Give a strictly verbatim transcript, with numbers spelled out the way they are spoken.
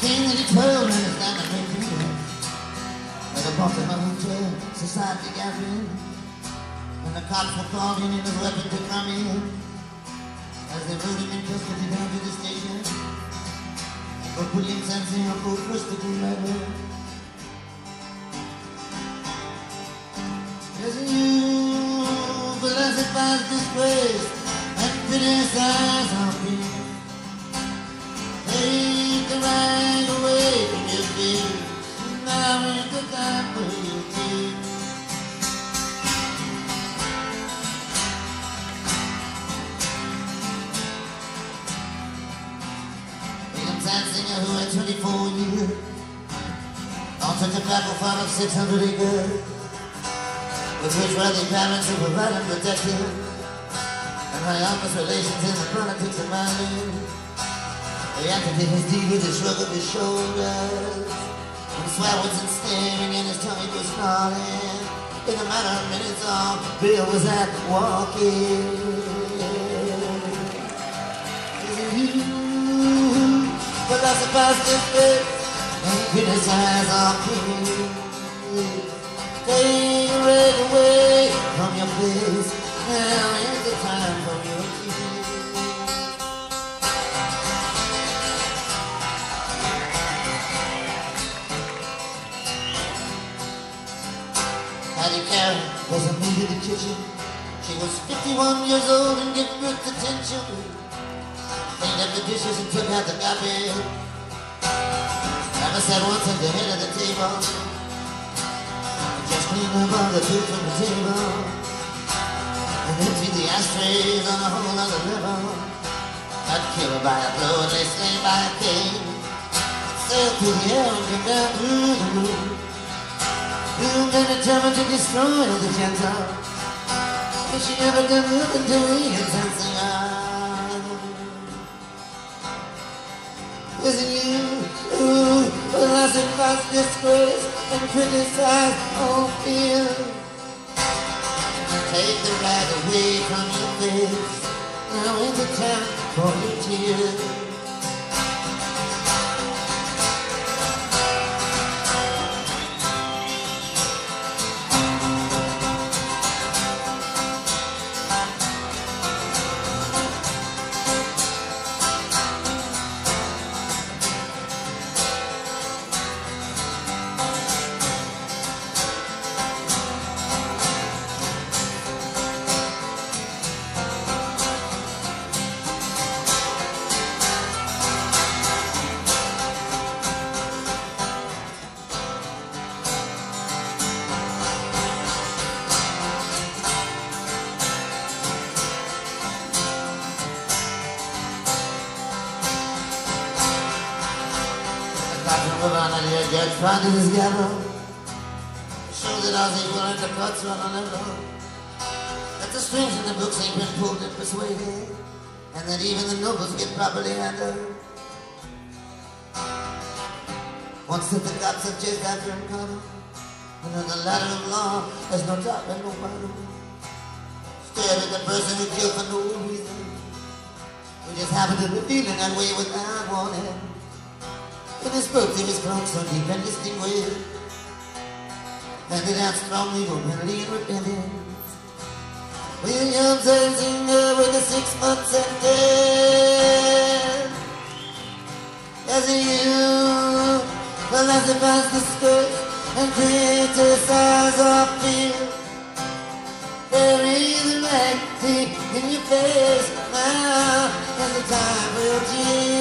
king that he twirled in his diamond ring finger. Like a bumpy hunter, society gathering, and the cops were calling in his weapon to come in. As they rode him in custody down to the station, but Williams and Singapore first to do murder. Yes, you philosophize disgrace and criticize our peace. Take the right away from your feet. Now is the time for you to. William Sansinger, who had twenty-four years, on such a tobacco farm of six hundred acres, with which wealthy parents who provide and protect him, and my office relations in the politics of my land. He acted his deed with a shrug of his shoulders, and swear wasn't staring and his tummy was snarling. In a matter of minutes, all Bill was at walking. You philosophize this face and criticize our king. Take your red away from your face. Now is the time for your king. Hattie Karen was a maid in the kitchen. She was fifty-one years old and gave birth to ten children. Cleaned up the dishes and took out the garbage. Never sat once at the head of the table. Just cleaned up all the food from the table and emptied the ashtrays on a whole other level. Not killed by a blow and they slain by a cane. Sailed through the air and came down through the roof. Doomed and determined to destroy the Gentile, but she never done nothing to William Sansinger. Was it you who philosophize disgrace and criticize all fear? Take the rag away from your face. Now is the time for your tears. The judge found in his gavel, show that I was equal and the cuts run on level, that the strings in the books ain't been pulled and persuaded, and that even the nobles get properly handled. Once that the cops have chased after him, caught him, and on the ladder of law there's no top and no bottom. Stared at the person who killed for no reason, who just happened to be feeling that way without warning. When he spoke to his clock so deep and distinguished, handed out strongly for penalty and repentance. William Sansinger with a six-month sentence. As you philosophize disgrace and criticize our fear, there is a light in your face. Now is the time for your tears.